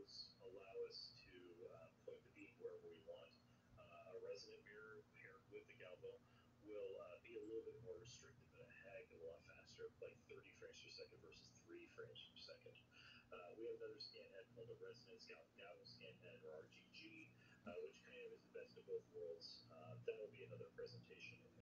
those allow us to point the beam wherever we want. A resonant mirror paired with the Galvo will be a little bit more restricted, but a heck of a lot faster, like 30 frames per second versus 3 frames per second. We have another scan head called a Resonance Galvo scan head, or RGG, which kind of is the best of both worlds. That'll be another presentation